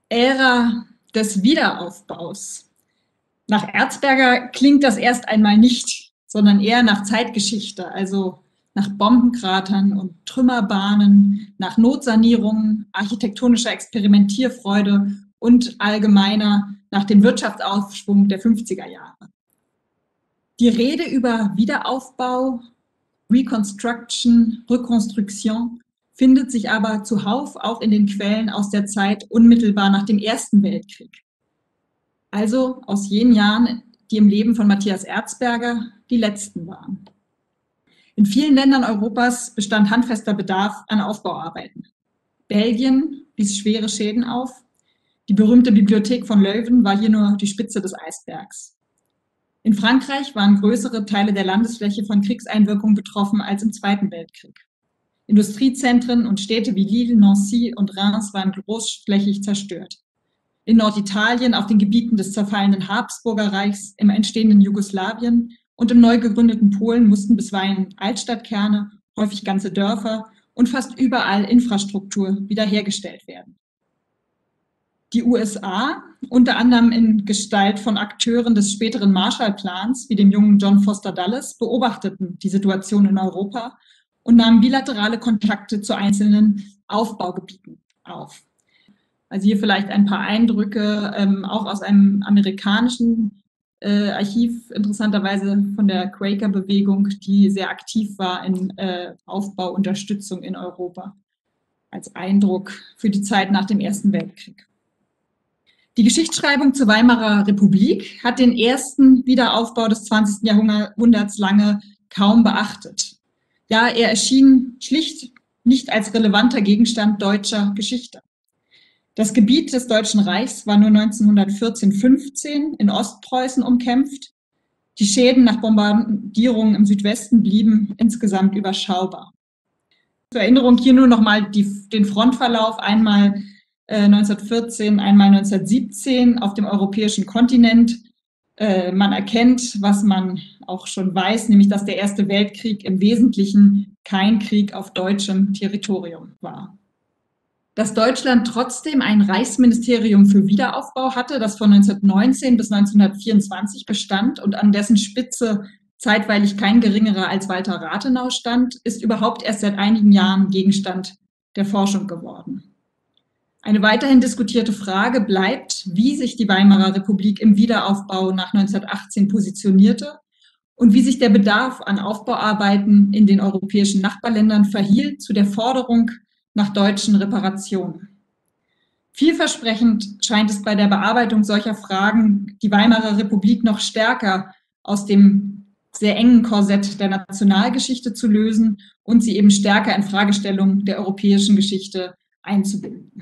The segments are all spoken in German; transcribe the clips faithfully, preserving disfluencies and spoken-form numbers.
Ära des Wiederaufbaus. Nach Erzberger klingt das erst einmal nicht, sondern eher nach Zeitgeschichte, also nach Bombenkratern und Trümmerbahnen, nach Notsanierungen, architektonischer Experimentierfreude und allgemeiner nach dem Wirtschaftsaufschwung der fünfziger Jahre. Die Rede über Wiederaufbau, Reconstruction, Reconstruction findet sich aber zuhauf auch in den Quellen aus der Zeit unmittelbar nach dem Ersten Weltkrieg. Also aus jenen Jahren, die im Leben von Matthias Erzberger die letzten waren. In vielen Ländern Europas bestand handfester Bedarf an Aufbauarbeiten. Belgien wies schwere Schäden auf. Die berühmte Bibliothek von Leuven war hier nur die Spitze des Eisbergs. In Frankreich waren größere Teile der Landesfläche von Kriegseinwirkungen betroffen als im Zweiten Weltkrieg. Industriezentren und Städte wie Lille, Nancy und Reims waren großflächig zerstört. In Norditalien, auf den Gebieten des zerfallenen Habsburger Reichs, im entstehenden Jugoslawien und im neu gegründeten Polen mussten bisweilen Altstadtkerne, häufig ganze Dörfer und fast überall Infrastruktur wiederhergestellt werden. Die U S A, unter anderem in Gestalt von Akteuren des späteren Marshallplans, wie dem jungen John Foster Dulles, beobachteten die Situation in Europa und nahmen bilaterale Kontakte zu einzelnen Aufbaugebieten auf. Also hier vielleicht ein paar Eindrücke, ähm, auch aus einem amerikanischen äh, Archiv, interessanterweise von der Quaker-Bewegung, die sehr aktiv war in äh, Aufbauunterstützung in Europa, als Eindruck für die Zeit nach dem Ersten Weltkrieg. Die Geschichtsschreibung zur Weimarer Republik hat den ersten Wiederaufbau des zwanzigsten Jahrhunderts lange kaum beachtet. Ja, er erschien schlicht nicht als relevanter Gegenstand deutscher Geschichte. Das Gebiet des Deutschen Reichs war nur neunzehnhundertvierzehn fünfzehn in Ostpreußen umkämpft. Die Schäden nach Bombardierungen im Südwesten blieben insgesamt überschaubar. Zur Erinnerung hier nur nochmal den Frontverlauf, einmal äh, neunzehnhundertvierzehn, einmal neunzehnhundertsiebzehn auf dem europäischen Kontinent. Äh, man erkennt, was man auch schon weiß, nämlich dass der Erste Weltkrieg im Wesentlichen kein Krieg auf deutschem Territorium war. Dass Deutschland trotzdem ein Reichsministerium für Wiederaufbau hatte, das von neunzehnhundertneunzehn bis neunzehnhundertvierundzwanzig bestand und an dessen Spitze zeitweilig kein geringerer als Walter Rathenau stand, ist überhaupt erst seit einigen Jahren Gegenstand der Forschung geworden. Eine weiterhin diskutierte Frage bleibt, wie sich die Weimarer Republik im Wiederaufbau nach neunzehnhundertachtzehn positionierte und wie sich der Bedarf an Aufbauarbeiten in den europäischen Nachbarländern verhielt zu der Forderung nach deutschen Reparationen. Vielversprechend scheint es bei der Bearbeitung solcher Fragen, die Weimarer Republik noch stärker aus dem sehr engen Korsett der Nationalgeschichte zu lösen und sie eben stärker in Fragestellungen der europäischen Geschichte einzubinden.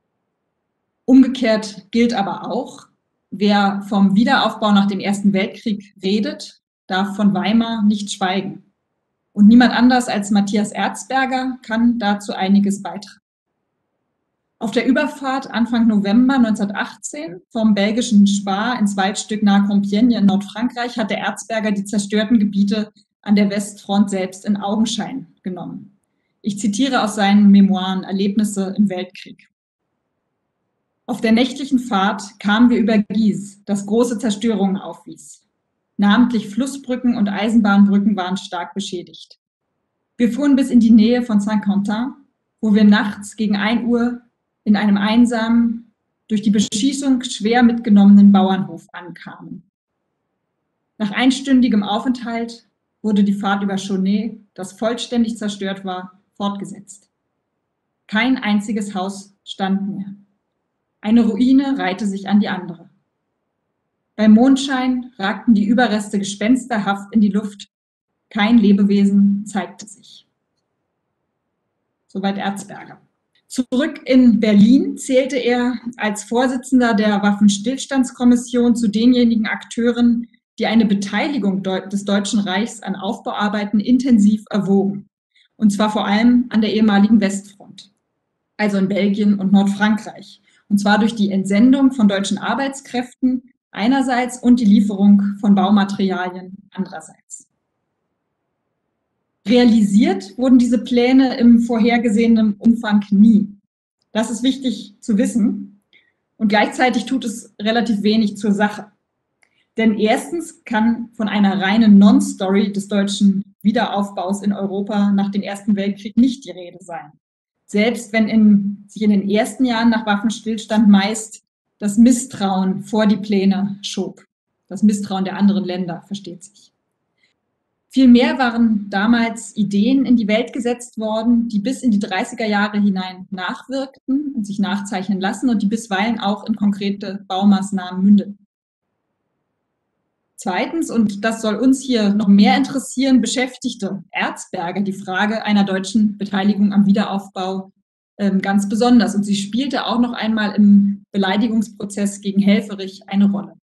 Umgekehrt gilt aber auch, wer vom Wiederaufbau nach dem Ersten Weltkrieg redet, darf von Weimar nicht schweigen. Und niemand anders als Matthias Erzberger kann dazu einiges beitragen. Auf der Überfahrt Anfang November neunzehnhundertachtzehn vom belgischen Spa ins Waldstück nahe Compiègne in Nordfrankreich hatte Erzberger die zerstörten Gebiete an der Westfront selbst in Augenschein genommen. Ich zitiere aus seinen Memoiren Erlebnisse im Weltkrieg. Auf der nächtlichen Fahrt kamen wir über Guise, das große Zerstörungen aufwies. Namentlich Flussbrücken und Eisenbahnbrücken waren stark beschädigt. Wir fuhren bis in die Nähe von Saint-Quentin, wo wir nachts gegen ein Uhr in einem einsamen, durch die Beschießung schwer mitgenommenen Bauernhof ankamen. Nach einstündigem Aufenthalt wurde die Fahrt über Chauny, das vollständig zerstört war, fortgesetzt. Kein einziges Haus stand mehr. Eine Ruine reihte sich an die andere. Beim Mondschein ragten die Überreste gespensterhaft in die Luft. Kein Lebewesen zeigte sich. Soweit Erzberger. Zurück in Berlin zählte er als Vorsitzender der Waffenstillstandskommission zu denjenigen Akteuren, die eine Beteiligung des Deutschen Reichs an Aufbauarbeiten intensiv erwogen. Und zwar vor allem an der ehemaligen Westfront, also in Belgien und Nordfrankreich. Und zwar durch die Entsendung von deutschen Arbeitskräften einerseits und die Lieferung von Baumaterialien andererseits. Realisiert wurden diese Pläne im vorhergesehenen Umfang nie. Das ist wichtig zu wissen. Und gleichzeitig tut es relativ wenig zur Sache. Denn erstens kann von einer reinen Non-Story des deutschen Wiederaufbaus in Europa nach dem Ersten Weltkrieg nicht die Rede sein. Selbst wenn in, sich in den ersten Jahren nach Waffenstillstand meist das Misstrauen vor die Pläne schob. Das Misstrauen der anderen Länder, versteht sich. Vielmehr waren damals Ideen in die Welt gesetzt worden, die bis in die dreißiger Jahre hinein nachwirkten und sich nachzeichnen lassen und die bisweilen auch in konkrete Baumaßnahmen mündeten. Zweitens, und das soll uns hier noch mehr interessieren, beschäftigte Erzberger die Frage einer deutschen Beteiligung am Wiederaufbau ähm, ganz besonders. Und sie spielte auch noch einmal im Beleidigungsprozess gegen Helfferich eine Rolle.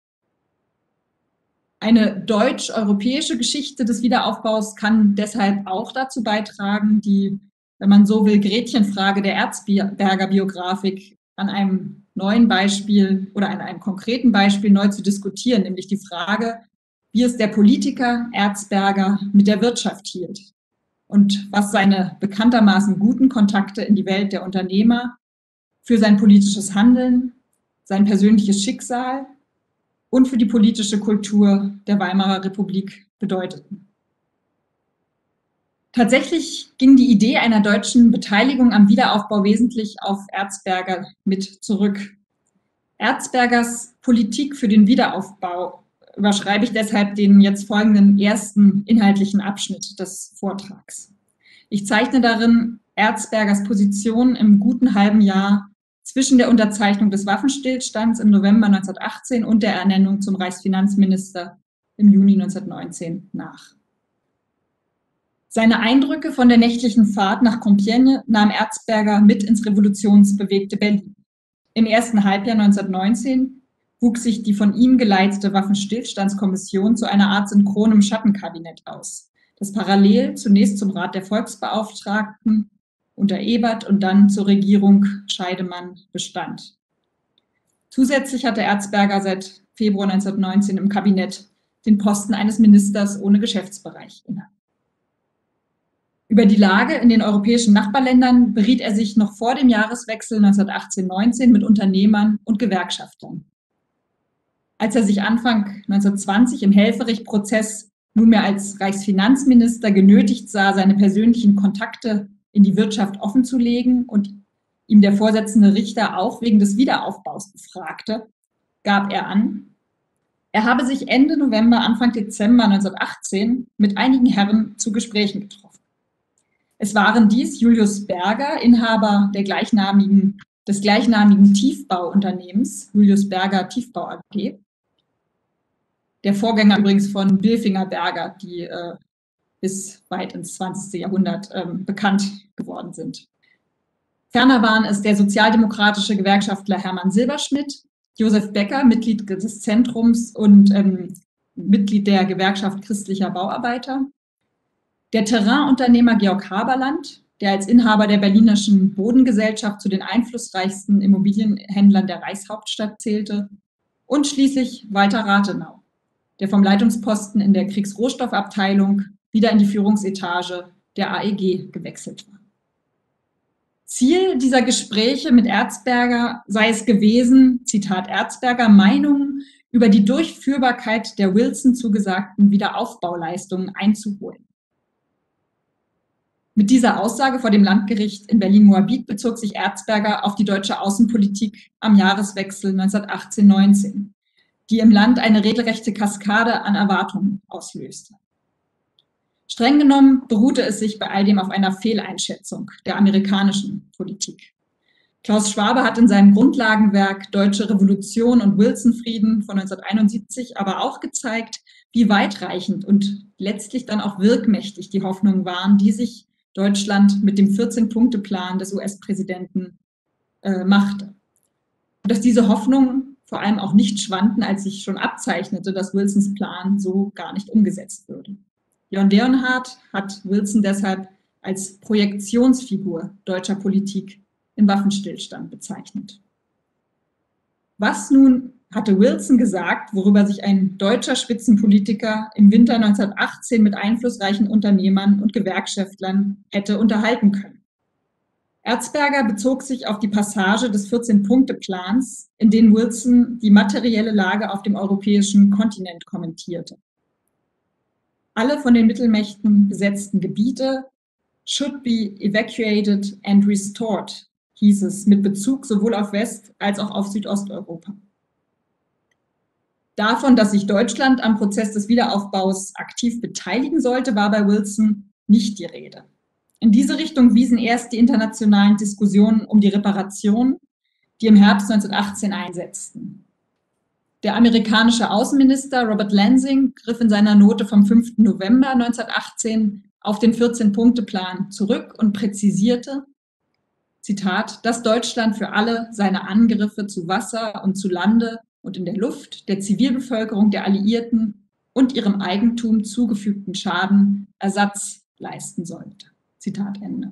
Eine deutsch-europäische Geschichte des Wiederaufbaus kann deshalb auch dazu beitragen, die, wenn man so will, Gretchenfrage der Erzberger Biografik an einem neuen Beispiel oder an einem konkreten Beispiel neu zu diskutieren, nämlich die Frage, wie es der Politiker Erzberger mit der Wirtschaft hielt und was seine bekanntermaßen guten Kontakte in die Welt der Unternehmer für sein politisches Handeln, sein persönliches Schicksal und für die politische Kultur der Weimarer Republik bedeuteten. Tatsächlich ging die Idee einer deutschen Beteiligung am Wiederaufbau wesentlich auf Erzberger mit zurück. Erzbergers Politik für den Wiederaufbau überschreibe ich deshalb den jetzt folgenden ersten inhaltlichen Abschnitt des Vortrags. Ich zeichne darin Erzbergers Position im guten halben Jahr zwischen der Unterzeichnung des Waffenstillstands im November neunzehnhundertachtzehn und der Ernennung zum Reichsfinanzminister im Juni neunzehnhundertneunzehn nach. Seine Eindrücke von der nächtlichen Fahrt nach Compiègne nahm Erzberger mit ins revolutionsbewegte Berlin. Im ersten Halbjahr neunzehnhundertneunzehn wuchs sich die von ihm geleitete Waffenstillstandskommission zu einer Art synchronem Schattenkabinett aus, das parallel zunächst zum Rat der Volksbeauftragten unter Ebert und dann zur Regierung Scheidemann bestand. Zusätzlich hatte Erzberger seit Februar neunzehnhundertneunzehn im Kabinett den Posten eines Ministers ohne Geschäftsbereich inne. Über die Lage in den europäischen Nachbarländern beriet er sich noch vor dem Jahreswechsel neunzehnhundertachtzehn neunzehn mit Unternehmern und Gewerkschaftern. Als er sich Anfang neunzehnhundertzwanzig im Helfferich-Prozess nunmehr als Reichsfinanzminister genötigt sah, seine persönlichen Kontakte in die Wirtschaft offenzulegen und ihm der Vorsitzende Richter auch wegen des Wiederaufbaus befragte, gab er an, er habe sich Ende November, Anfang Dezember neunzehnhundertachtzehn mit einigen Herren zu Gesprächen getroffen. Es waren dies Julius Berger, Inhaber der gleichnamigen, des gleichnamigen Tiefbauunternehmens, Julius Berger Tiefbau A G, der Vorgänger übrigens von Bilfinger Berger, die äh, bis weit ins zwanzigste Jahrhundert ähm, bekannt geworden sind. Ferner waren es der sozialdemokratische Gewerkschaftler Hermann Silberschmidt, Josef Becker, Mitglied des Zentrums und ähm, Mitglied der Gewerkschaft christlicher Bauarbeiter, der Terrainunternehmer Georg Haberland, der als Inhaber der Berlinischen Bodengesellschaft zu den einflussreichsten Immobilienhändlern der Reichshauptstadt zählte, und schließlich Walter Rathenau, der vom Leitungsposten in der Kriegsrohstoffabteilung wieder in die Führungsetage der A E G gewechselt war. Ziel dieser Gespräche mit Erzberger sei es gewesen, Zitat Erzberger, Meinungen über die Durchführbarkeit der Wilson zugesagten Wiederaufbauleistungen einzuholen. Mit dieser Aussage vor dem Landgericht in Berlin-Moabit bezog sich Erzberger auf die deutsche Außenpolitik am Jahreswechsel neunzehnhundertachtzehn neunzehn, die im Land eine regelrechte Kaskade an Erwartungen auslöste. Streng genommen beruhte es sich bei all dem auf einer Fehleinschätzung der amerikanischen Politik. Klaus Schwabe hat in seinem Grundlagenwerk Deutsche Revolution und Wilson-Frieden von neunzehnhunderteinundsiebzig aber auch gezeigt, wie weitreichend und letztlich dann auch wirkmächtig die Hoffnungen waren, die sich Deutschland mit dem vierzehn-Punkte-Plan des U S-Präsidenten äh, machte. Und dass diese Hoffnungen vor allem auch nicht schwanden, als sich schon abzeichnete, dass Wilsons Plan so gar nicht umgesetzt würde. John Leonhardt hat Wilson deshalb als Projektionsfigur deutscher Politik im Waffenstillstand bezeichnet. Was nun hatte Wilson gesagt, worüber sich ein deutscher Spitzenpolitiker im Winter neunzehnhundertachtzehn mit einflussreichen Unternehmern und Gewerkschaftlern hätte unterhalten können? Erzberger bezog sich auf die Passage des vierzehn-Punkte-Plans, in dem Wilson die materielle Lage auf dem europäischen Kontinent kommentierte. Alle von den Mittelmächten besetzten Gebiete should be evacuated and restored, hieß es, mit Bezug sowohl auf West- als auch auf Südosteuropa. Davon, dass sich Deutschland am Prozess des Wiederaufbaus aktiv beteiligen sollte, war bei Wilson nicht die Rede. In diese Richtung wiesen erst die internationalen Diskussionen um die Reparation, die im Herbst neunzehnhundertachtzehn einsetzten. Der amerikanische Außenminister Robert Lansing griff in seiner Note vom fünften November neunzehnhundertachtzehn auf den vierzehn-Punkte-Plan zurück und präzisierte, Zitat, dass Deutschland für alle seine Angriffe zu Wasser und zu Lande und in der Luft der Zivilbevölkerung der Alliierten und ihrem Eigentum zugefügten Schaden Ersatz leisten sollte. Zitat Ende.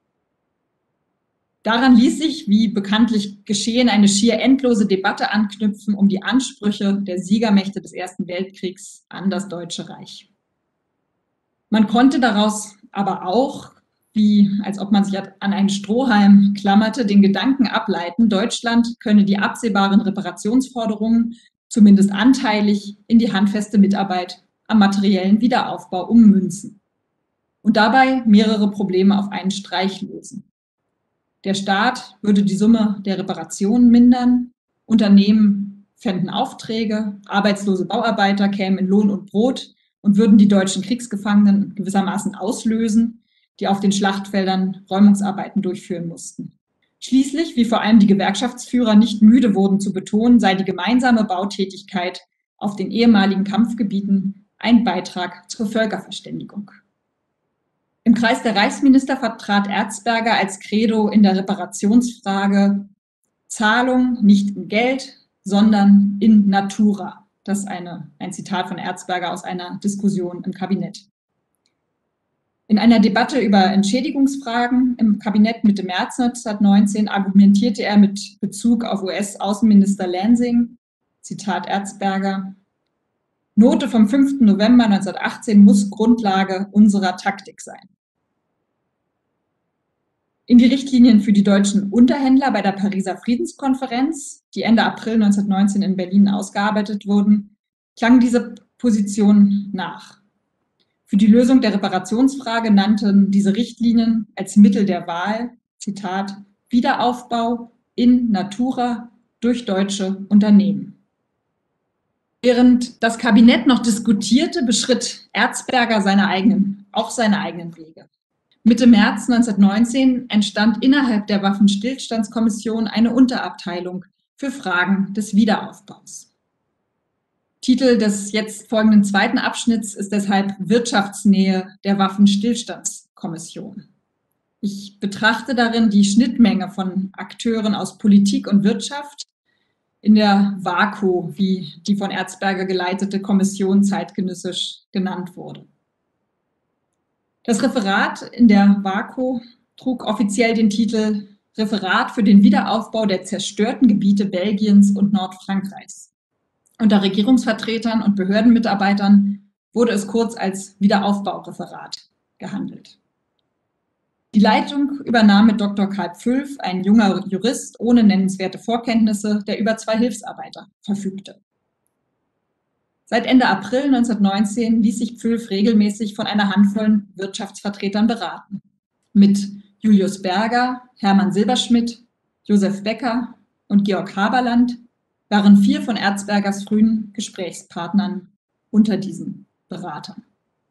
Daran ließ sich, wie bekanntlich geschehen, eine schier endlose Debatte anknüpfen um die Ansprüche der Siegermächte des Ersten Weltkriegs an das Deutsche Reich. Man konnte daraus aber auch, wie als ob man sich an einen Strohhalm klammerte, den Gedanken ableiten, Deutschland könne die absehbaren Reparationsforderungen zumindest anteilig in die handfeste Mitarbeit am materiellen Wiederaufbau ummünzen und dabei mehrere Probleme auf einen Streich lösen. Der Staat würde die Summe der Reparationen mindern, Unternehmen fänden Aufträge, arbeitslose Bauarbeiter kämen in Lohn und Brot und würden die deutschen Kriegsgefangenen gewissermaßen auslösen, die auf den Schlachtfeldern Räumungsarbeiten durchführen mussten. Schließlich, wie vor allem die Gewerkschaftsführer nicht müde wurden zu betonen, sei die gemeinsame Bautätigkeit auf den ehemaligen Kampfgebieten ein Beitrag zur Völkerverständigung. Im Kreis der Reichsminister vertrat Erzberger als Credo in der Reparationsfrage Zahlung nicht in Geld, sondern in Natura. Das ist eine, ein Zitat von Erzberger aus einer Diskussion im Kabinett. In einer Debatte über Entschädigungsfragen im Kabinett Mitte März neunzehnhundertneunzehn argumentierte er mit Bezug auf U S-Außenminister Lansing, Zitat Erzberger, Note vom fünften November neunzehnhundertachtzehn muss Grundlage unserer Taktik sein. In die Richtlinien für die deutschen Unterhändler bei der Pariser Friedenskonferenz, die Ende April neunzehnhundertneunzehn in Berlin ausgearbeitet wurden, klang diese Position nach. Für die Lösung der Reparationsfrage nannten diese Richtlinien als Mittel der Wahl, Zitat, Wiederaufbau in Natura durch deutsche Unternehmen. Während das Kabinett noch diskutierte, beschritt Erzberger seine eigenen, auch seine eigenen Wege. Mitte März neunzehnhundertneunzehn entstand innerhalb der Waffenstillstandskommission eine Unterabteilung für Fragen des Wiederaufbaus. Titel des jetzt folgenden zweiten Abschnitts ist deshalb Wirtschaftsnähe der Waffenstillstandskommission. Ich betrachte darin die Schnittmenge von Akteuren aus Politik und Wirtschaft in der WAKO, wie die von Erzberger geleitete Kommission zeitgenössisch genannt wurde. Das Referat in der WAKO trug offiziell den Titel Referat für den Wiederaufbau der zerstörten Gebiete Belgiens und Nordfrankreichs. Unter Regierungsvertretern und Behördenmitarbeitern wurde es kurz als Wiederaufbaureferat gehandelt. Die Leitung übernahm mit Doktor Karl Pfülf, ein junger Jurist ohne nennenswerte Vorkenntnisse, der über zwei Hilfsarbeiter verfügte. Seit Ende April neunzehnhundertneunzehn ließ sich Pfülf regelmäßig von einer Handvoll Wirtschaftsvertretern beraten. Mit Julius Berger, Hermann Silberschmidt, Josef Becker und Georg Haberland waren vier von Erzbergers frühen Gesprächspartnern unter diesen Beratern.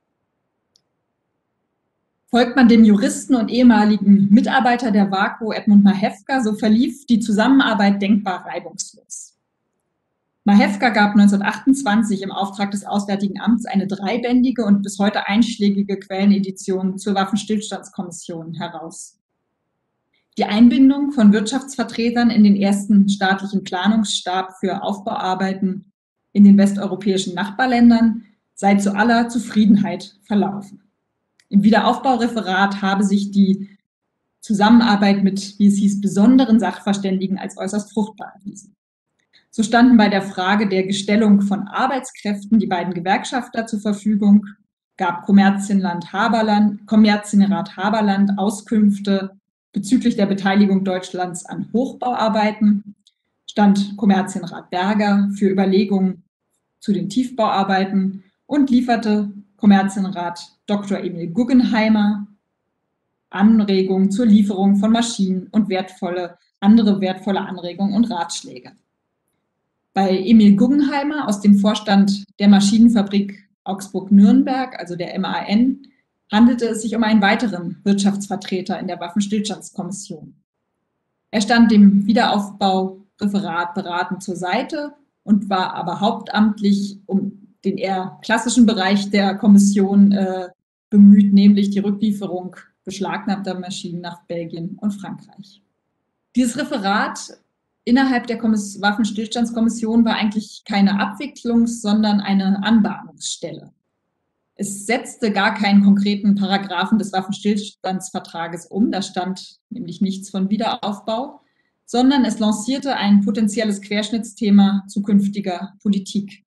Folgt man dem Juristen und ehemaligen Mitarbeiter der WAKO Edmund Mahewka, so verlief die Zusammenarbeit denkbar reibungslos. Mahewka gab neunzehnhundertachtundzwanzig im Auftrag des Auswärtigen Amts eine dreibändige und bis heute einschlägige Quellenedition zur Waffenstillstandskommission heraus. Die Einbindung von Wirtschaftsvertretern in den ersten staatlichen Planungsstab für Aufbauarbeiten in den westeuropäischen Nachbarländern sei zu aller Zufriedenheit verlaufen. Im Wiederaufbaureferat habe sich die Zusammenarbeit mit, wie es hieß, besonderen Sachverständigen als äußerst fruchtbar erwiesen. So standen bei der Frage der Gestellung von Arbeitskräften die beiden Gewerkschafter zur Verfügung, gab Kommerzienland Haberland, Kommerzienrat Haberland Auskünfte Bezüglich der Beteiligung Deutschlands an Hochbauarbeiten stand Kommerzienrat Berger für Überlegungen zu den Tiefbauarbeiten und lieferte Kommerzienrat Doktor Emil Guggenheimer Anregungen zur Lieferung von Maschinen und wertvolle, andere wertvolle Anregungen und Ratschläge. Bei Emil Guggenheimer aus dem Vorstand der Maschinenfabrik Augsburg-Nürnberg, also der M A N, handelte es sich um einen weiteren Wirtschaftsvertreter in der Waffenstillstandskommission. Er stand dem Wiederaufbaureferat beratend zur Seite und war aber hauptamtlich um den eher klassischen Bereich der Kommission äh, bemüht, nämlich die Rücklieferung beschlagnahmter Maschinen nach Belgien und Frankreich. Dieses Referat innerhalb der Kommiss- Waffenstillstandskommission war eigentlich keine Abwicklungs-, sondern eine Anbahnungsstelle. Es setzte gar keinen konkreten Paragraphen des Waffenstillstandsvertrages um, da stand nämlich nichts von Wiederaufbau, sondern es lancierte ein potenzielles Querschnittsthema zukünftiger Politik.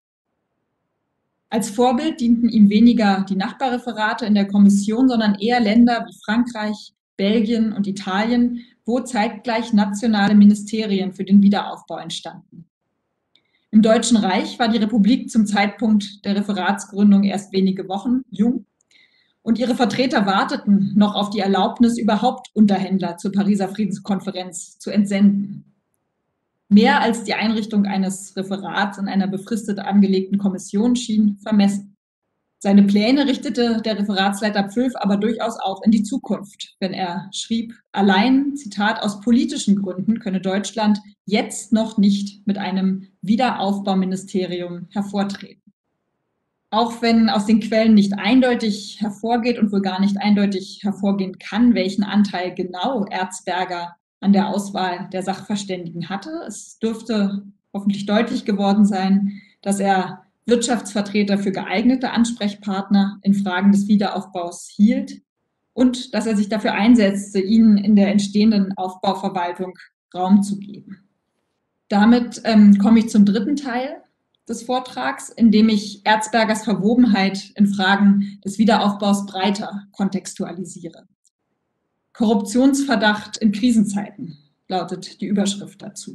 Als Vorbild dienten ihm weniger die Nachbarreferate in der Kommission, sondern eher Länder wie Frankreich, Belgien und Italien, wo zeitgleich nationale Ministerien für den Wiederaufbau entstanden. Im Deutschen Reich war die Republik zum Zeitpunkt der Referatsgründung erst wenige Wochen jung und ihre Vertreter warteten noch auf die Erlaubnis, überhaupt Unterhändler zur Pariser Friedenskonferenz zu entsenden. Mehr als die Einrichtung eines Referats in einer befristet angelegten Kommission schien vermessen. Seine Pläne richtete der Referatsleiter Pfülf aber durchaus auch in die Zukunft, wenn er schrieb, allein, Zitat, aus politischen Gründen könne Deutschland jetzt noch nicht mit einem Wiederaufbauministerium hervortreten. Auch wenn aus den Quellen nicht eindeutig hervorgeht und wohl gar nicht eindeutig hervorgehen kann, welchen Anteil genau Erzberger an der Auswahl der Sachverständigen hatte. Es dürfte hoffentlich deutlich geworden sein, dass er Wirtschaftsvertreter für geeignete Ansprechpartner in Fragen des Wiederaufbaus hielt und dass er sich dafür einsetzte, ihnen in der entstehenden Aufbauverwaltung Raum zu geben. Damit ähm, komme ich zum dritten Teil des Vortrags, in dem ich Erzbergers Verwobenheit in Fragen des Wiederaufbaus breiter kontextualisiere. Korruptionsverdacht in Krisenzeiten lautet die Überschrift dazu.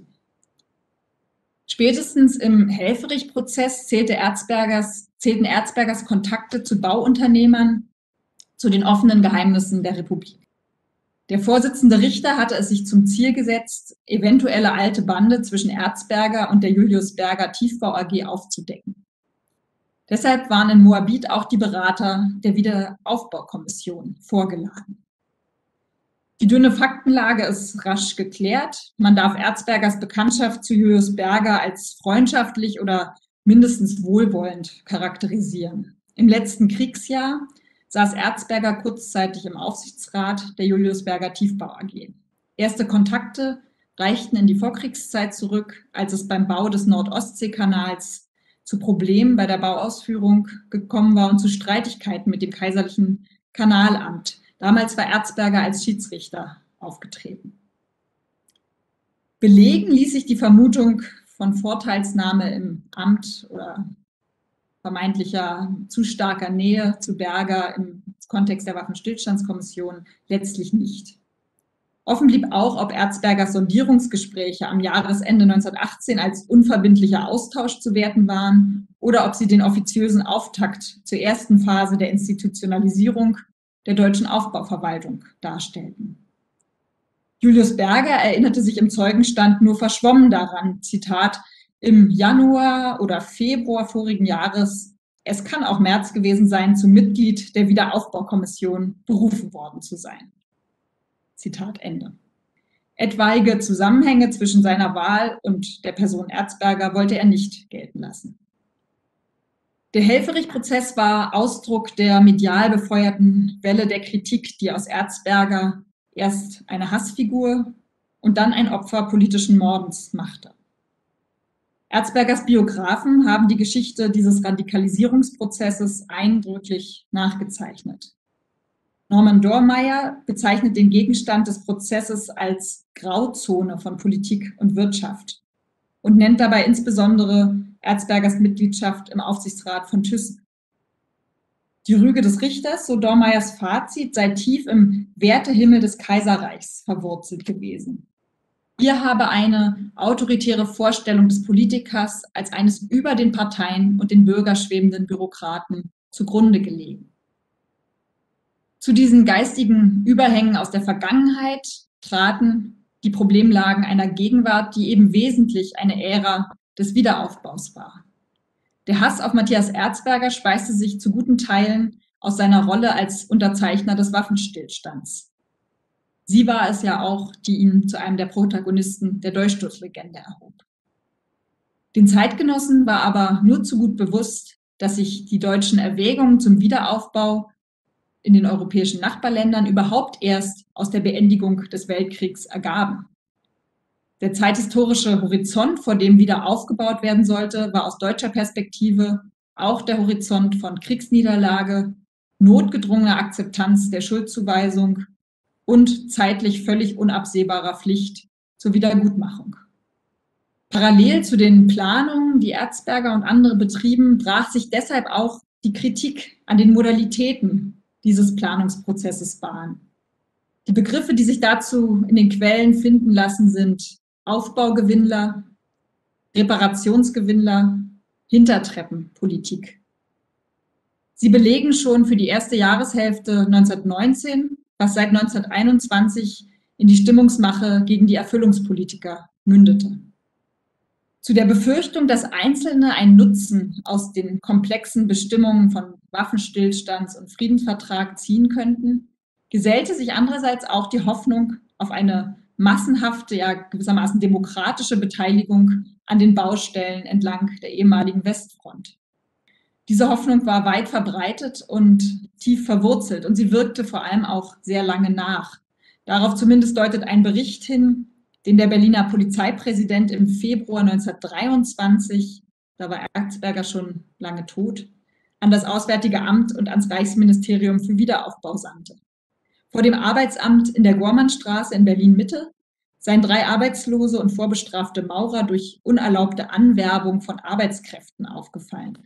Spätestens im Helfferich-Prozess zählte Erzbergers, zählten Erzbergers Kontakte zu Bauunternehmern zu den offenen Geheimnissen der Republik. Der Vorsitzende Richter hatte es sich zum Ziel gesetzt, eventuelle alte Bande zwischen Erzberger und der Julius Berger Tiefbau A G aufzudecken. Deshalb waren in Moabit auch die Berater der Wiederaufbaukommission vorgeladen. Die dünne Faktenlage ist rasch geklärt. Man darf Erzbergers Bekanntschaft zu Julius Berger als freundschaftlich oder mindestens wohlwollend charakterisieren. Im letzten Kriegsjahr saß Erzberger kurzzeitig im Aufsichtsrat der Julius Berger Tiefbau A G. Erste Kontakte reichten in die Vorkriegszeit zurück, als es beim Bau des Nord-Ostsee-Kanals zu Problemen bei der Bauausführung gekommen war und zu Streitigkeiten mit dem Kaiserlichen Kanalamt. Damals war Erzberger als Schiedsrichter aufgetreten. Belegen ließ sich die Vermutung von Vorteilsnahme im Amt oder vermeintlicher zu starker Nähe zu Berger im Kontext der Waffenstillstandskommission letztlich nicht. Offen blieb auch, ob Erzbergers Sondierungsgespräche am Jahresende neunzehnhundertachtzehn als unverbindlicher Austausch zu werten waren oder ob sie den offiziösen Auftakt zur ersten Phase der Institutionalisierung der deutschen Aufbauverwaltung darstellten. Julius Berger erinnerte sich im Zeugenstand nur verschwommen daran, Zitat, im Januar oder Februar vorigen Jahres, es kann auch März gewesen sein, zum Mitglied der Wiederaufbaukommission berufen worden zu sein. Zitat Ende. Etwaige Zusammenhänge zwischen seiner Wahl und der Person Erzberger wollte er nicht gelten lassen. Der Helfferich-Prozess war Ausdruck der medial befeuerten Welle der Kritik, die aus Erzberger erst eine Hassfigur und dann ein Opfer politischen Mordens machte. Erzbergers Biografen haben die Geschichte dieses Radikalisierungsprozesses eindrücklich nachgezeichnet. Norman Dormeyer bezeichnet den Gegenstand des Prozesses als Grauzone von Politik und Wirtschaft und nennt dabei insbesondere Erzbergers Mitgliedschaft im Aufsichtsrat von Thyssen. Die Rüge des Richters, so Dormeyers Fazit, sei tief im Wertehimmel des Kaiserreichs verwurzelt gewesen. Hier habe eine autoritäre Vorstellung des Politikers als eines über den Parteien und den Bürger schwebenden Bürokraten zugrunde gelegen. Zu diesen geistigen Überhängen aus der Vergangenheit traten die Problemlagen einer Gegenwart, die eben wesentlich eine Ära des Wiederaufbaus war. Der Hass auf Matthias Erzberger speiste sich zu guten Teilen aus seiner Rolle als Unterzeichner des Waffenstillstands. Sie war es ja auch, die ihn zu einem der Protagonisten der Dolchstoßlegende erhob. Den Zeitgenossen war aber nur zu gut bewusst, dass sich die deutschen Erwägungen zum Wiederaufbau in den europäischen Nachbarländern überhaupt erst aus der Beendigung des Weltkriegs ergaben. Der zeithistorische Horizont, vor dem wieder aufgebaut werden sollte, war aus deutscher Perspektive auch der Horizont von Kriegsniederlage, notgedrungener Akzeptanz der Schuldzuweisung und zeitlich völlig unabsehbarer Pflicht zur Wiedergutmachung. Parallel zu den Planungen, die Erzberger und andere betrieben, brach sich deshalb auch die Kritik an den Modalitäten dieses Planungsprozesses Bahn. Die Begriffe, die sich dazu in den Quellen finden lassen, sind Aufbaugewinnler, Reparationsgewinnler, Hintertreppenpolitik. Sie belegen schon für die erste Jahreshälfte neunzehnhundertneunzehn, was seit neunzehnhunderteinundzwanzig in die Stimmungsmache gegen die Erfüllungspolitiker mündete. Zu der Befürchtung, dass Einzelne einen Nutzen aus den komplexen Bestimmungen von Waffenstillstands- und Friedensvertrag ziehen könnten, gesellte sich andererseits auch die Hoffnung auf eine massenhafte, ja gewissermaßen demokratische Beteiligung an den Baustellen entlang der ehemaligen Westfront. Diese Hoffnung war weit verbreitet und tief verwurzelt und sie wirkte vor allem auch sehr lange nach. Darauf zumindest deutet ein Bericht hin, den der Berliner Polizeipräsident im Februar neunzehnhundertdreiundzwanzig, da war Erzberger schon lange tot, an das Auswärtige Amt und ans Reichsministerium für Wiederaufbau sandte. Vor dem Arbeitsamt in der Gormannstraße in Berlin-Mitte seien drei arbeitslose und vorbestrafte Maurer durch unerlaubte Anwerbung von Arbeitskräften aufgefallen.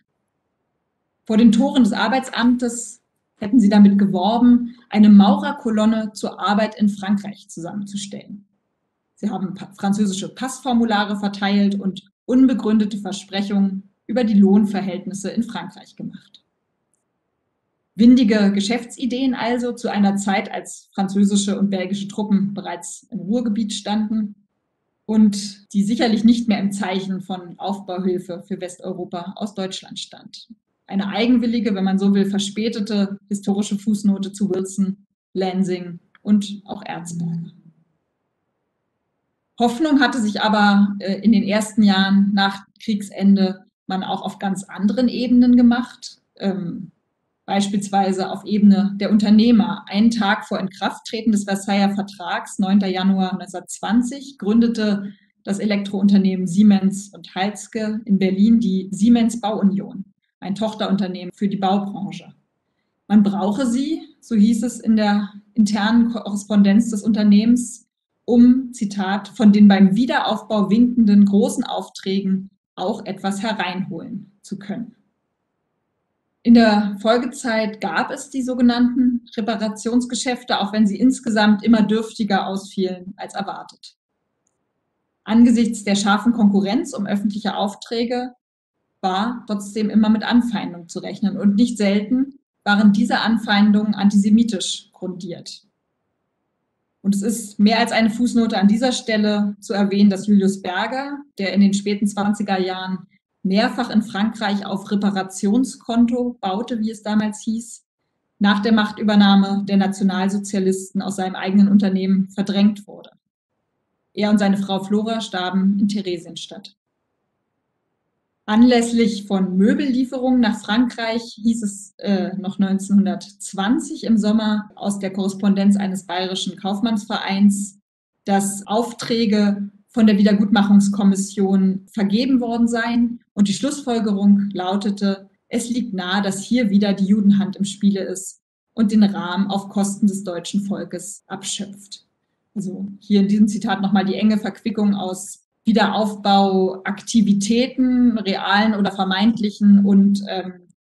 Vor den Toren des Arbeitsamtes hätten sie damit geworben, eine Maurerkolonne zur Arbeit in Frankreich zusammenzustellen. Sie haben französische Passformulare verteilt und unbegründete Versprechungen über die Lohnverhältnisse in Frankreich gemacht. Windige Geschäftsideen also zu einer Zeit, als französische und belgische Truppen bereits im Ruhrgebiet standen und die sicherlich nicht mehr im Zeichen von Aufbauhilfe für Westeuropa aus Deutschland stand. Eine eigenwillige, wenn man so will, verspätete historische Fußnote zu Wilson, Lansing und auch Erzberger. Hoffnung hatte sich aber in den ersten Jahren nach Kriegsende man auch auf ganz anderen Ebenen gemacht, ähm, beispielsweise auf Ebene der Unternehmer. Einen Tag vor Inkrafttreten des Versailler Vertrags, neunter Januar neunzehnhundertzwanzig, gründete das Elektrounternehmen Siemens und Halske in Berlin die Siemens Bauunion, ein Tochterunternehmen für die Baubranche. Man brauche sie, so hieß es in der internen Korrespondenz des Unternehmens, um, Zitat, von den beim Wiederaufbau winkenden großen Aufträgen auch etwas hereinholen zu können. In der Folgezeit gab es die sogenannten Reparationsgeschäfte, auch wenn sie insgesamt immer dürftiger ausfielen als erwartet. Angesichts der scharfen Konkurrenz um öffentliche Aufträge war trotzdem immer mit Anfeindung zu rechnen und nicht selten waren diese Anfeindungen antisemitisch grundiert. Und es ist mehr als eine Fußnote an dieser Stelle zu erwähnen, dass Julius Berger, der in den späten zwanziger Jahren mehrfach in Frankreich auf Reparationskonto baute, wie es damals hieß, nach der Machtübernahme der Nationalsozialisten aus seinem eigenen Unternehmen verdrängt wurde. Er und seine Frau Flora starben in Theresienstadt. Anlässlich von Möbellieferungen nach Frankreich hieß es äh, noch neunzehnhundertzwanzig im Sommer aus der Korrespondenz eines bayerischen Kaufmannsvereins, dass Aufträge von der Wiedergutmachungskommission vergeben worden seien und die Schlussfolgerung lautete, es liegt nahe, dass hier wieder die Judenhand im Spiele ist und den Rahmen auf Kosten des deutschen Volkes abschöpft. Also hier in diesem Zitat nochmal die enge Verquickung aus Wiederaufbauaktivitäten, realen oder vermeintlichen, und ähm,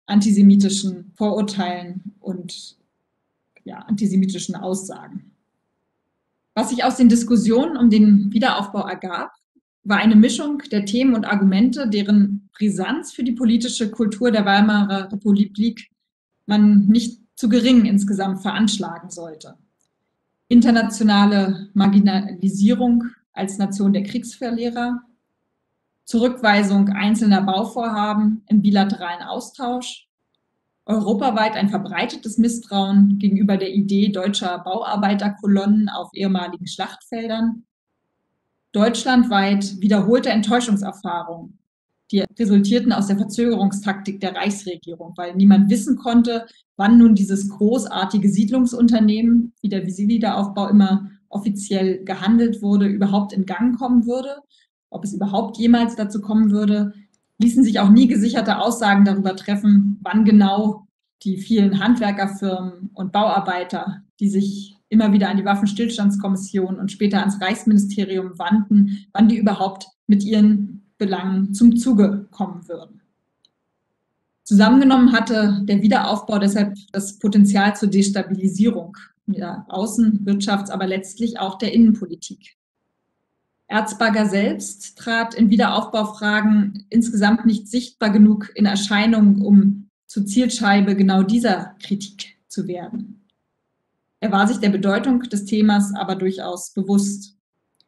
antisemitischen Vorurteilen und ja, antisemitischen Aussagen. Was sich aus den Diskussionen um den Wiederaufbau ergab, war eine Mischung der Themen und Argumente, deren Brisanz für die politische Kultur der Weimarer Republik man nicht zu gering insgesamt veranschlagen sollte. Internationale Marginalisierung als Nation der Kriegsverlierer, Zurückweisung einzelner Bauvorhaben im bilateralen Austausch, europaweit ein verbreitetes Misstrauen gegenüber der Idee deutscher Bauarbeiterkolonnen auf ehemaligen Schlachtfeldern, deutschlandweit wiederholte Enttäuschungserfahrungen, die resultierten aus der Verzögerungstaktik der Reichsregierung, weil niemand wissen konnte, wann nun dieses großartige Siedlungsunternehmen, wie der Wiederaufbau immer offiziell gehandelt wurde, überhaupt in Gang kommen würde, ob es überhaupt jemals dazu kommen würde, ließen sich auch nie gesicherte Aussagen darüber treffen, wann genau die vielen Handwerkerfirmen und Bauarbeiter, die sich immer wieder an die Waffenstillstandskommission und später ans Reichsministerium wandten, wann die überhaupt mit ihren Belangen zum Zuge kommen würden. Zusammengenommen hatte der Wiederaufbau deshalb das Potenzial zur Destabilisierung der Außenwirtschafts-, aber letztlich auch der Innenpolitik. Erzberger selbst trat in Wiederaufbaufragen insgesamt nicht sichtbar genug in Erscheinung, um zur Zielscheibe genau dieser Kritik zu werden. Er war sich der Bedeutung des Themas aber durchaus bewusst.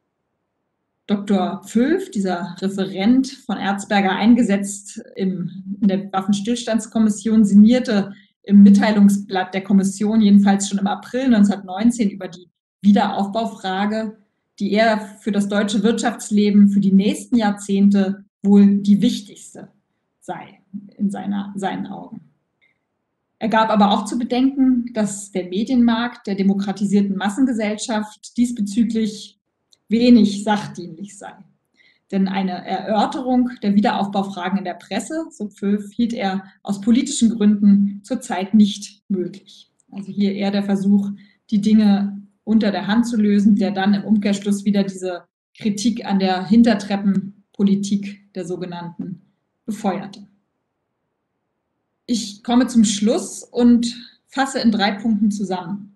Doktor Völf, dieser Referent von Erzberger eingesetzt im, in der Waffenstillstandskommission, sinnierte im Mitteilungsblatt der Kommission jedenfalls schon im April neunzehnhundertneunzehn über die Wiederaufbaufrage, die er für das deutsche Wirtschaftsleben für die nächsten Jahrzehnte wohl die wichtigste sei in seiner, seinen Augen. Er gab aber auch zu bedenken, dass der Medienmarkt der demokratisierten Massengesellschaft diesbezüglich wenig sachdienlich sei. Denn eine Erörterung der Wiederaufbaufragen in der Presse, so Völf, hielt er aus politischen Gründen zurzeit nicht möglich. Also hier eher der Versuch, die Dinge unter der Hand zu lösen, der dann im Umkehrschluss wieder diese Kritik an der Hintertreppenpolitik der sogenannten befeuerte. Ich komme zum Schluss und fasse in drei Punkten zusammen.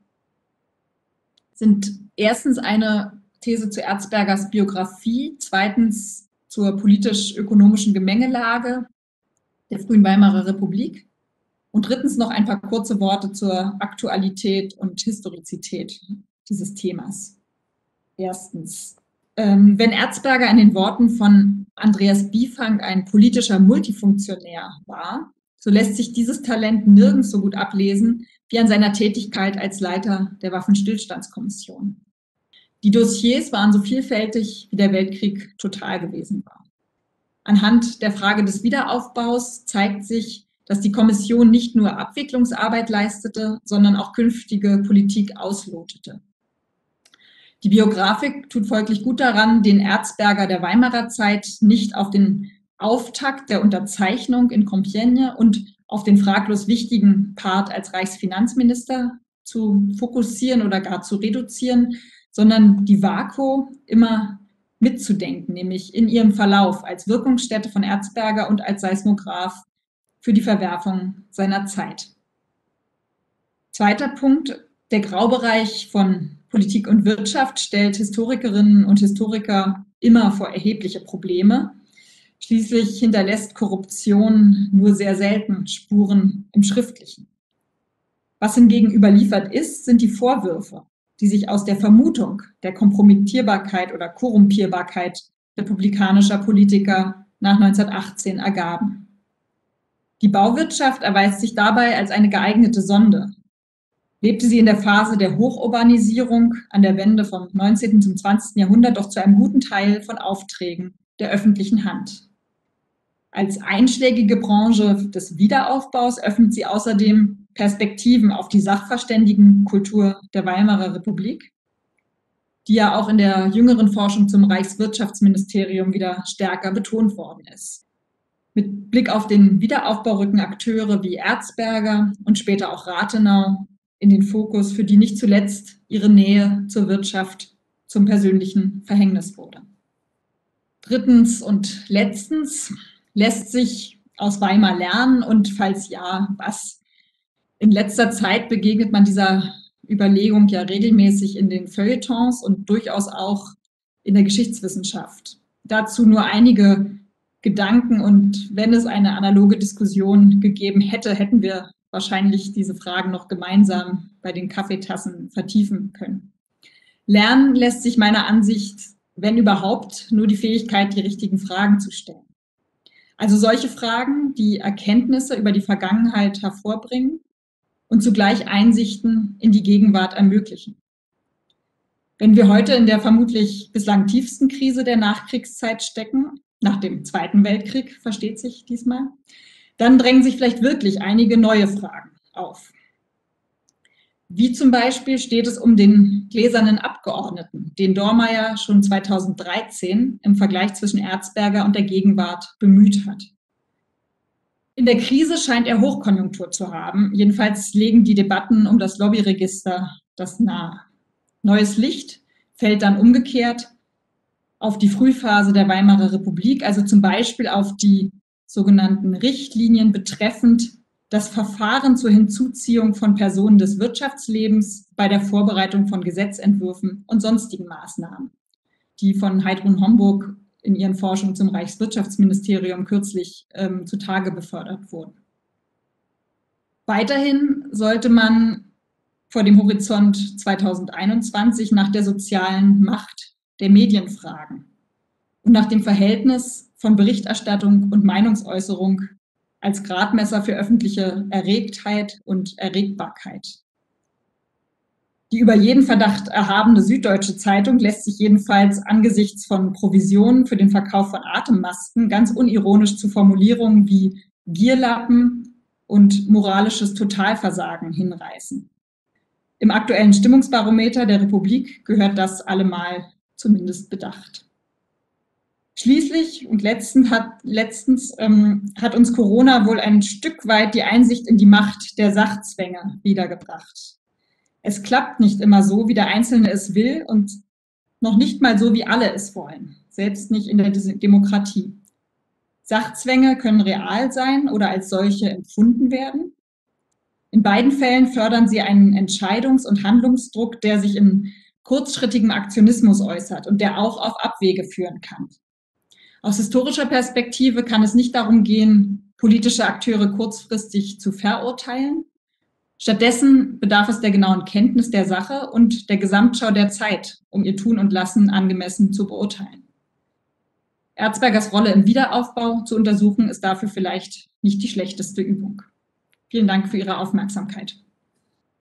Sind erstens eine These zu Erzbergers Biografie, zweitens zur politisch-ökonomischen Gemengelage der frühen Weimarer Republik und drittens noch ein paar kurze Worte zur Aktualität und Historizität dieses Themas. Erstens, ähm, wenn Erzberger in den Worten von Andreas Bifang ein politischer Multifunktionär war, so lässt sich dieses Talent nirgends so gut ablesen wie an seiner Tätigkeit als Leiter der Waffenstillstandskommission. Die Dossiers waren so vielfältig, wie der Weltkrieg total gewesen war. Anhand der Frage des Wiederaufbaus zeigt sich, dass die Kommission nicht nur Abwicklungsarbeit leistete, sondern auch künftige Politik auslotete. Die Biografik tut folglich gut daran, den Erzberger der Weimarer Zeit nicht auf den Auftakt der Unterzeichnung in Compiègne und auf den fraglos wichtigen Part als Reichsfinanzminister zu fokussieren oder gar zu reduzieren, sondern die WAKO immer mitzudenken, nämlich in ihrem Verlauf als Wirkungsstätte von Erzberger und als Seismograph für die Verwerfung seiner Zeit. Zweiter Punkt, der Graubereich von Politik und Wirtschaft stellt Historikerinnen und Historiker immer vor erhebliche Probleme. Schließlich hinterlässt Korruption nur sehr selten Spuren im Schriftlichen. Was hingegen überliefert ist, sind die Vorwürfe, die sich aus der Vermutung der Kompromittierbarkeit oder Korrumpierbarkeit republikanischer Politiker nach neunzehnhundertachtzehn ergaben. Die Bauwirtschaft erweist sich dabei als eine geeignete Sonde. Lebte sie in der Phase der Hochurbanisierung an der Wende vom neunzehnten zum zwanzigsten Jahrhundert doch zu einem guten Teil von Aufträgen der öffentlichen Hand. Als einschlägige Branche des Wiederaufbaus öffnet sie außerdem Perspektiven auf die Sachverständigenkultur der Weimarer Republik, die ja auch in der jüngeren Forschung zum Reichswirtschaftsministerium wieder stärker betont worden ist. Mit Blick auf den Wiederaufbau rücken Akteure wie Erzberger und später auch Rathenau in den Fokus, für die nicht zuletzt ihre Nähe zur Wirtschaft zum persönlichen Verhängnis wurde. Drittens und letztens lässt sich aus Weimar lernen und falls ja, was? In letzter Zeit begegnet man dieser Überlegung ja regelmäßig in den Feuilletons und durchaus auch in der Geschichtswissenschaft. Dazu nur einige Gedanken und wenn es eine analoge Diskussion gegeben hätte, hätten wir wahrscheinlich diese Fragen noch gemeinsam bei den Kaffeetassen vertiefen können. Lernen lässt sich meiner Ansicht, wenn überhaupt, nur die Fähigkeit, die richtigen Fragen zu stellen. Also solche Fragen, die Erkenntnisse über die Vergangenheit hervorbringen und zugleich Einsichten in die Gegenwart ermöglichen. Wenn wir heute in der vermutlich bislang tiefsten Krise der Nachkriegszeit stecken, nach dem Zweiten Weltkrieg, versteht sich diesmal, dann drängen sich vielleicht wirklich einige neue Fragen auf. Wie zum Beispiel steht es um den gläsernen Abgeordneten, den Dormeyer schon zweitausenddreizehn im Vergleich zwischen Erzberger und der Gegenwart bemüht hat. In der Krise scheint er Hochkonjunktur zu haben. Jedenfalls legen die Debatten um das Lobbyregister das nahe. Neues Licht fällt dann umgekehrt auf die Frühphase der Weimarer Republik, also zum Beispiel auf die sogenannten Richtlinien betreffend das Verfahren zur Hinzuziehung von Personen des Wirtschaftslebens bei der Vorbereitung von Gesetzentwürfen und sonstigen Maßnahmen, die von Heidrun Homburg in ihren Forschungen zum Reichswirtschaftsministerium kürzlich ähm, zutage befördert wurden. Weiterhin sollte man vor dem Horizont zweitausendeinundzwanzig nach der sozialen Macht der Medien fragen und nach dem Verhältnis von Berichterstattung und Meinungsäußerung als Gradmesser für öffentliche Erregtheit und Erregbarkeit. Die über jeden Verdacht erhabene Süddeutsche Zeitung lässt sich jedenfalls angesichts von Provisionen für den Verkauf von Atemmasken ganz unironisch zu Formulierungen wie Gierlappen und moralisches Totalversagen hinreißen. Im aktuellen Stimmungsbarometer der Republik gehört das allemal zumindest bedacht. Schließlich und letztens, hat, letztens ähm, hat uns Corona wohl ein Stück weit die Einsicht in die Macht der Sachzwänge wiedergebracht. Es klappt nicht immer so, wie der Einzelne es will und noch nicht mal so, wie alle es wollen, selbst nicht in der Demokratie. Sachzwänge können real sein oder als solche empfunden werden. In beiden Fällen fördern sie einen Entscheidungs- und Handlungsdruck, der sich in kurzschrittigem Aktionismus äußert und der auch auf Abwege führen kann. Aus historischer Perspektive kann es nicht darum gehen, politische Akteure kurzfristig zu verurteilen. Stattdessen bedarf es der genauen Kenntnis der Sache und der Gesamtschau der Zeit, um ihr Tun und Lassen angemessen zu beurteilen. Erzbergers Rolle im Wiederaufbau zu untersuchen, ist dafür vielleicht nicht die schlechteste Übung. Vielen Dank für Ihre Aufmerksamkeit.